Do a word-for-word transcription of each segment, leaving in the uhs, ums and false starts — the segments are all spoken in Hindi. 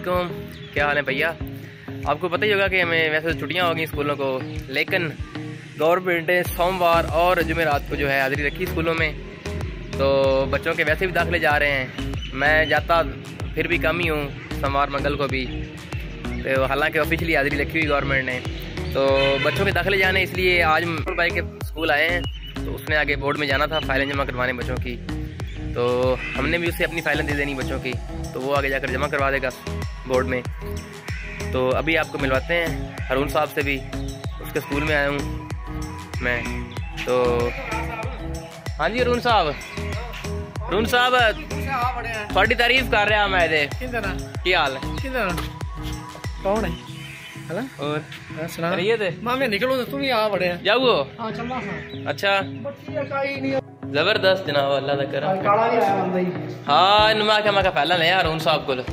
वालेकुम, क्या हाल है भैया। आपको पता ही होगा कि हमें वैसे तो छुट्टियां हो गई स्कूलों को, लेकिन गवर्नमेंट ने सोमवार और जुमेरात को जो है हाज़िरी रखी स्कूलों में, तो बच्चों के वैसे भी दाखिले जा रहे हैं। मैं जाता फिर भी कम ही हूँ, सोमवार मंगल को भी, तो हालांकि ऑफिशियली हाज़िरी रखी हुई गवर्नमेंट ने। तो बच्चों के दाखिले जाने इसलिए आज भाई के स्कूल आए हैं, तो उसने आगे बोर्ड में जाना था फाइलें जमा करवाने बच्चों की, तो हमने भी उससे अपनी फाइलें दे देनी बच्चों की, तो वो आगे जाकर जमा करवा देगा बोर्ड में। तो अभी आपको मिलवाते हैं हरून साहब से भी, उसके स्कूल में आया हूँ मैं। तो हाँ जी हरून साहब, हरून साहब थोड़ी तारीफ कर रहा मैं दे की हाल है, कौन है और थे मामे निकलो तू भी आ बड़े जाओ। हां चलना हां अच्छा नहीं जबरदस्त जनाब, अल्लाह दा करम। काला भी आया बंदा ही। हां इनमा क्या मैं पहला ले हरून साहब को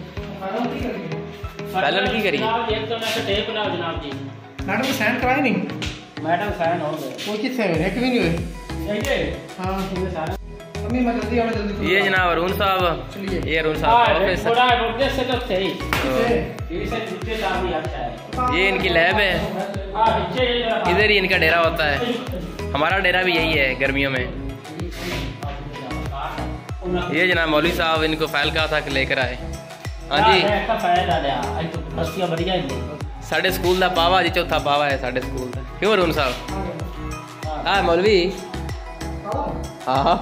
पहले की करी एक तो मैं टेप लाओ जनाब जी। मैडम साइन कराए नहीं? मैडम साइन हो गए। वो किससे है एक भी नहीं हुए? ये हां ये सारा अम्मी मैं जल्दी आना जल्दी। ये जनाब अरुण साहब, ये अरुण साहब का ऑफिस थोड़ा मुद्दे से तो सही इसे नीचे ला भी अच्छा है। ये इनकी लैब है, हां नीचे इधर ही इनका डेरा होता है। हमारा डेरा भी यही है गर्मियों में। ये जनाब मौलवी साहब इनको फाइल कहा था कि लेकर आए। हाँ जी साढ़े स्कूल का पावा जी, चौथा पावा है साढ़े स्कूल का। क्यों अरुण साहब? हाँ मौलवी हाँ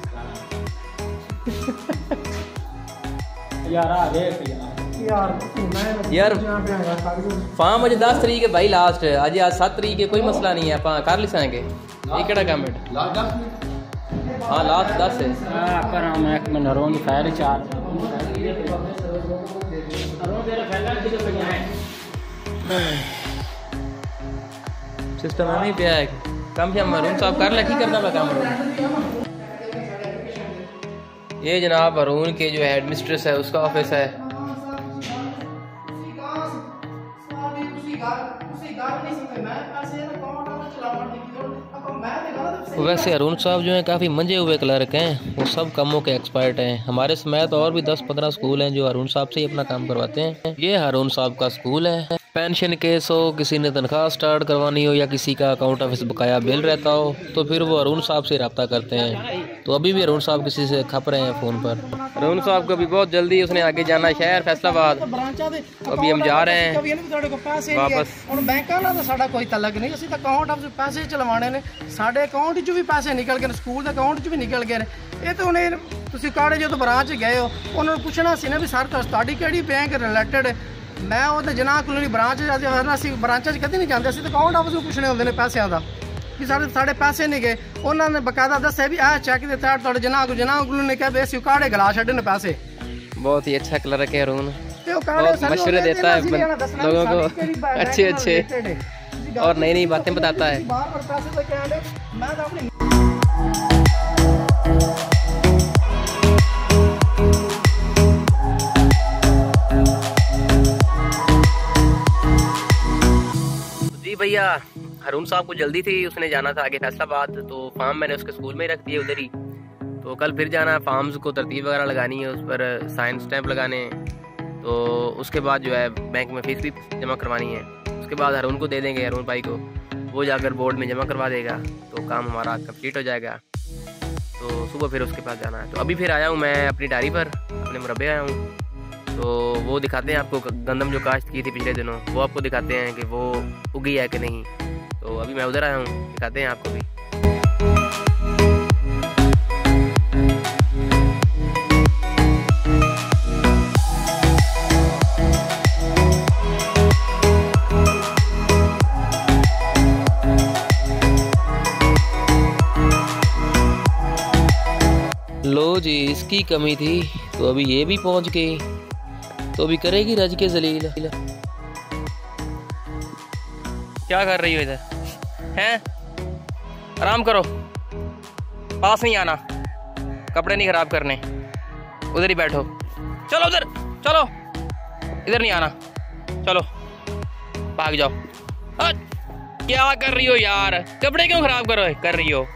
यार आ देख यार यार फार्म मुझे दस तरीक है भाई लास्ट, आज आज सात तरीक है, कोई मसला नहीं है, आप कर लिसाएंगे। ये केड़ा काम है? हाँ लास्ट दस है। हां पर हम एक में नरों की फाइल चार सिस्टम नहीं पे है काम से अरुण साहब कर लगी करना पा काम। ये जनाब अरुण के जो है एडमिनिस्ट्रेटर है उसका ऑफिस है। वैसे अरुण साहब जो है काफ़ी मंजे हुए क्लर्क हैं, वो सब कामों के एक्सपर्ट हैं। हमारे समेत और भी दस पंद्रह स्कूल हैं जो अरुण साहब से ही अपना काम करवाते हैं। ये अरुण साहब का स्कूल है। पेंशन केस हो, किसी ने तनख्वाह स्टार्ट करवानी हो, या किसी का अकाउंट ऑफिस बकाया बिल रहता हो, तो फिर वो अरुण साहब से रब्ता करते हैं। तो अभी भी अरुण साहब किसी से खप रहे हैं फ़ोन पर। अरुण साहब को भी बहुत जल्दी उसने आगे जाना शहर फैसलाबाद, तो अभी हम जा रहे हैं वापस। बैंक का साडा कोई तलक नहीं, असं अकाउंट ऑफ पैसे चलवाने ने, साडे अकाउंट चो भी पैसे निकल गए, स्कूल के अकाउंट चो भी निकल गए। ये तो उन्हें तुम काड़े जो ब्रांच गए हो उन्होंने पूछना सी ना भी सर तुहाडी किहड़ी बैंक रिलेटेड। मैं वो जनाब को ब्रांच अस ब्रांचा कभी नहीं जाते, तो अकाउंट ऑफिस को पूछने होंगे पैसों का कि साढ़े साढ़े पैसे नहीं गए। उन्होंने बकायदा दस्या भी आ चेक के तहत थोड़े जनाब को जनाब ने कहा भी काड़े गला छड़े पैसे। बहुत ही अच्छा क्लर्क है अरुण, मशवरे देता है लोगों को, अच्छे अच्छे और नई नई बातें बताता है। जी भैया हरून साहब को जल्दी थी, उसने जाना था आगे फैसलाबाद, तो फार्म मैंने उसके स्कूल में ही रख दिए उधर ही। तो कल फिर जाना, फार्म्स को तरतीब वगैरह लगानी है, उस पर साइन स्टैंप लगाने, तो उसके बाद जो है बैंक में फीस भी जमा करवानी है। उसके बाद हरून को दे देंगे, हरून भाई को, वो जाकर बोर्ड में जमा करवा देगा, तो काम हमारा कंप्लीट हो जाएगा। तो सुबह फिर उसके पास जाना है। तो अभी फिर आया हूँ मैं अपनी डायरी पर, अपने मुरब्बे आया हूँ, तो वो दिखाते हैं आपको गंदम जो काश्त की थी पिछले दिनों, वो आपको दिखाते हैं कि वो उगी है कि नहीं। तो अभी मैं उधर आया हूँ, दिखाते हैं आपको भी। लो जी इसकी कमी थी, तो अभी ये भी पहुंच गई, तो अभी करेगी रज के जलील। क्या कर रही हो इधर हैं? आराम करो, पास नहीं आना, कपड़े नहीं खराब करने, उधर ही बैठो। चलो उधर, चलो इधर नहीं आना, चलो भाग जाओ। आ, क्या कर रही हो यार, कपड़े क्यों खराब करो कर रही हो?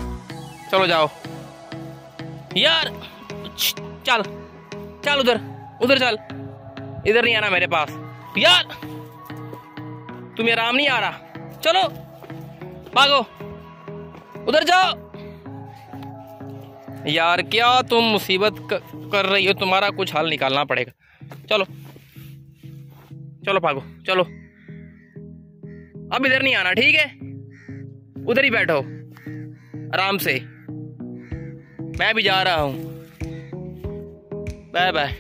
चलो जाओ यार, चल चल उधर उधर चल, इधर नहीं आना मेरे पास यार, तुम्हें आराम नहीं आ रहा, चलो भागो, उधर जाओ यार। क्या तुम मुसीबत कर रही हो, तुम्हारा कुछ हल निकालना पड़ेगा। चलो चलो भागो, चलो अब इधर नहीं आना, ठीक है? उधर ही बैठो आराम से, मैं भी जा रहा हूं, बाय बाय।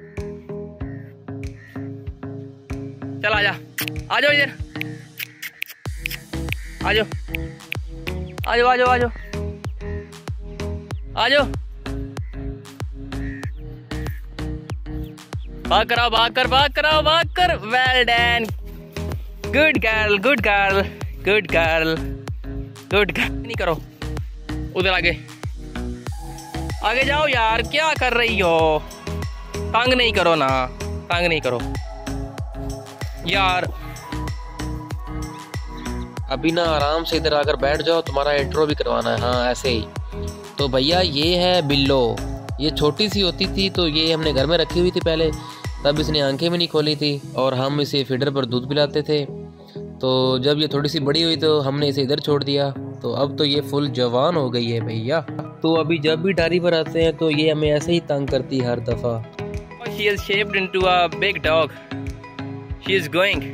चल आजा, आ जाओ इधर, आ जाओ आ जाओ आ जाओ आ जाओ आ जाओ, भाग कराओ, भाग कर भाग कराओ, भाग कर। Well done, good girl good girl good girl good girl. नहीं करो, उधर आगे आगे जाओ यार, क्या कर रही हो? तंग नहीं करो ना, तंग नहीं करो यार। अभी ना आराम से इधर आकर बैठ जाओ, तुम्हारा इंट्रो भी करवाना है। हाँ ऐसे ही। तो भैया ये है बिल्लो, ये छोटी सी होती थी तो ये हमने घर में रखी हुई थी पहले, तब इसने आंखें भी नहीं खोली थी और हम इसे फीडर पर दूध पिलाते थे। तो जब ये थोड़ी सी बड़ी हुई तो हमने इसे इधर छोड़ दिया, तो अब तो ये फुल जवान हो गई है भैया। तो अभी जब भी डायरी पर आते हैं तो ये हमें ऐसे ही तंग करती है हर दफ़ा। She is shaped into a big dog. She is going.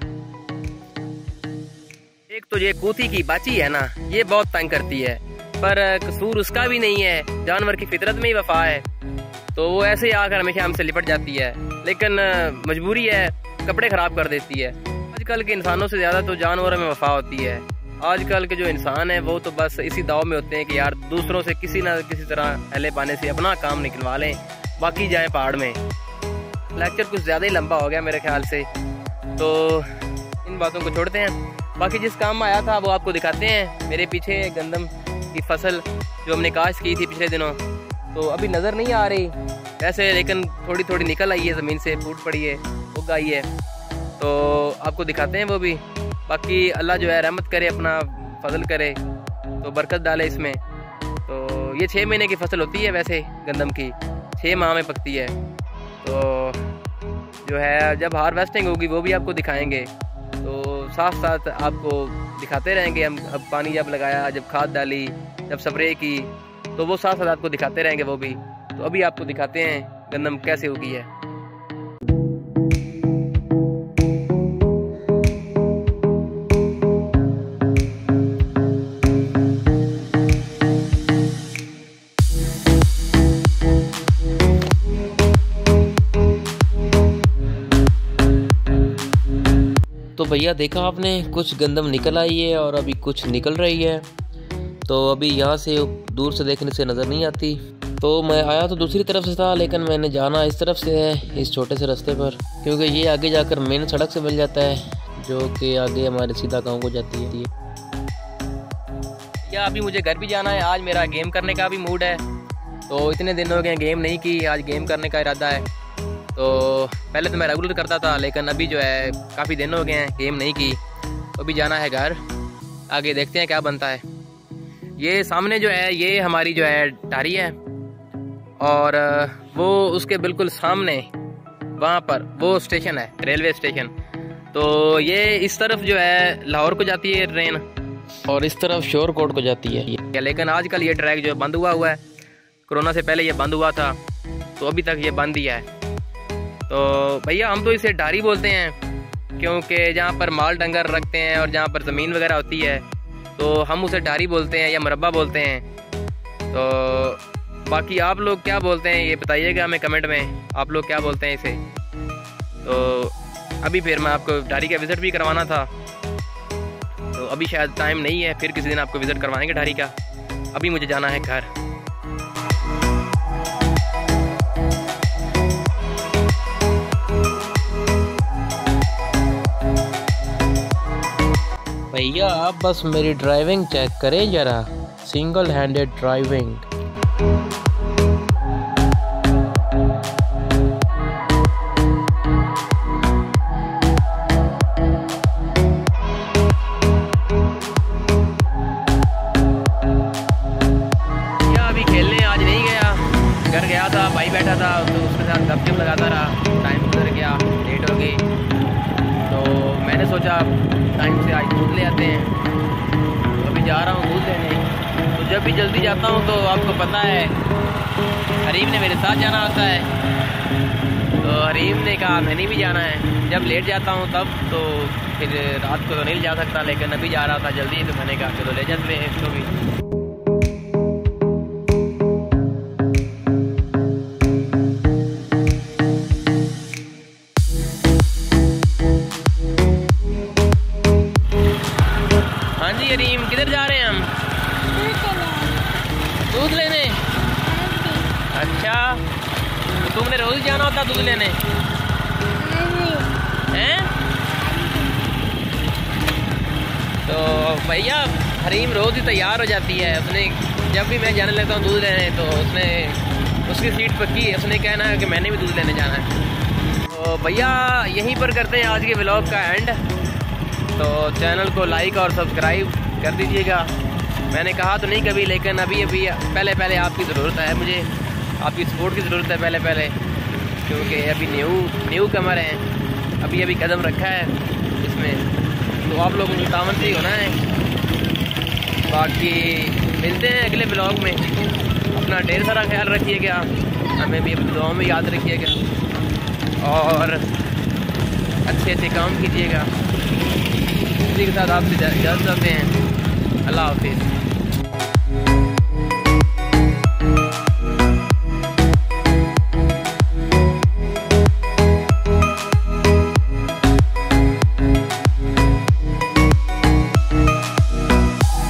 एक तो ये कूथी की बाची है ना, ये बहुत तंग करती है, पर कसूर उसका भी नहीं है, जानवर की फितरत में ही वफा है, तो वो ऐसे ही आकर हमेशा हमसे लिपट जाती है, लेकिन मजबूरी है, कपड़े खराब कर देती है। आजकल के इंसानों से ज़्यादा तो जानवरों में वफा होती है। आजकल के जो इंसान है वो तो बस इसी दाव में होते हैं कि यार दूसरों से किसी ना किसी तरह अहले पाने से अपना काम निकलवा लें, बाकी जाएं पहाड़ में। लेक्चर कुछ ज़्यादा ही लंबा हो गया मेरे ख्याल से, तो इन बातों को छोड़ते हैं। बाकी जिस काम में आया था वो आपको दिखाते हैं। मेरे पीछे गंदम की फसल जो हमने काश्त की थी पिछले दिनों, तो अभी नज़र नहीं आ रही वैसे, लेकिन थोड़ी थोड़ी निकल आई है ज़मीन से, फूट पड़ी है, उग आई है, तो आपको दिखाते हैं वो भी। बाकी अल्लाह जो है रहमत करे, अपना फजल करे, तो बरकत डाले इसमें। तो ये छः महीने की फसल होती है वैसे गंदम की, छः माह में पकती है। तो जो है जब हार्वेस्टिंग होगी वो भी आपको दिखाएंगे, तो साथ साथ आपको दिखाते रहेंगे हम। अब पानी जब लगाया, जब खाद डाली, जब स्प्रे की, तो वो साथ साथ आपको दिखाते रहेंगे वो भी। तो अभी आपको दिखाते हैं गंदम कैसे उगी है। तो भैया देखा आपने, कुछ गंदम निकल आई है और अभी कुछ निकल रही है। तो अभी यहाँ से दूर से देखने से नज़र नहीं आती, तो मैं आया तो दूसरी तरफ से था, लेकिन मैंने जाना इस तरफ से है, इस छोटे से रास्ते पर, क्योंकि ये आगे जाकर मेन सड़क से मिल जाता है, जो कि आगे हमारे सीधा गांव को जाती है। या अभी मुझे घर भी जाना है, आज मेरा गेम करने का भी मूड है, तो इतने दिन हो गए गेम नहीं की, आज गेम करने का इरादा है। तो पहले तो मैं रेगुलर करता था, लेकिन अभी जो है काफ़ी दिन हो गए हैं गेम नहीं की, तो अभी जाना है घर, आगे देखते हैं क्या बनता है। ये सामने जो है ये हमारी जो है टारी है, और वो उसके बिल्कुल सामने वहाँ पर वो स्टेशन है, रेलवे स्टेशन। तो ये इस तरफ जो है लाहौर को जाती है ट्रेन, और इस तरफ शोरकोट को जाती है। लेकिन आजकल ये ट्रैक जो बंद हुआ हुआ है, कोरोना से पहले ये बंद हुआ था, तो अभी तक ये बंद ही है। तो भैया हम तो इसे डारी बोलते हैं, क्योंकि जहाँ पर माल डंगर रखते हैं और जहाँ पर ज़मीन वगैरह होती है, तो हम उसे डारी बोलते हैं या मुरब्बा बोलते हैं। तो बाकी आप लोग क्या बोलते हैं ये बताइएगा हमें कमेंट में, आप लोग क्या बोलते हैं इसे। तो अभी फिर मैं आपको डारी का विज़िट भी करवाना था, तो अभी शायद टाइम नहीं है, फिर किसी दिन आपको विज़िट करवाएंगे डारी का। अभी मुझे जाना है घर। भैया आप बस मेरी ड्राइविंग चेक करें जरा, सिंगल हैंडेड ड्राइविंग। या अभी खेलने आज नहीं गया, घर गया था, भाई बैठा था तो उसके साथ गपशप लगाता रहा। लेट हो गई, तो मैंने सोचा टाइम से आज दूध ले आते हैं। तो अभी जा रहा हूँ दूध लेने। तो जब भी जल्दी जाता हूँ तो आपको पता है हरीम ने मेरे साथ जाना होता है, तो हरीम ने कहा मैंने भी जाना है। जब लेट जाता हूँ तब तो फिर रात को तो नहीं जा सकता, लेकिन अभी जा रहा था जल्दी, तो मैंने कहा चलो ले जाते हैं इसको भी। हाँ जी हरीम, किधर जा रहे हैं हम? दूध लेने। अच्छा, तो तुमने रोज जाना होता दूध लेने हैं? तो भैया हरीम रोज ही तैयार हो जाती है। उसने जब भी मैं जाने लगता हूँ दूध लेने, तो उसने उसकी सीट पक्की है, उसने कहना है कि मैंने भी दूध लेने जाना है। तो भैया यहीं पर करते हैं आज के व्लॉग का एंड। तो चैनल को लाइक और सब्सक्राइब कर दीजिएगा। मैंने कहा तो नहीं कभी, लेकिन अभी अभी पहले पहले आपकी ज़रूरत है, मुझे आपकी सपोर्ट की ज़रूरत है पहले पहले, क्योंकि अभी न्यू न्यू कमर हैं, अभी अभी कदम रखा है इसमें, तो आप लोगों को तावन से ही होना है। बाकी मिलते हैं अगले ब्लॉग में। अपना ढेर सारा ख्याल रखिएगा, हमें भी अपनी दुआओं में याद रखिएगा और अच्छे अच्छे काम कीजिएगा। इसी के साथ आपसे इजाज़त चाहते हैं। अल्लाह हाफिज़।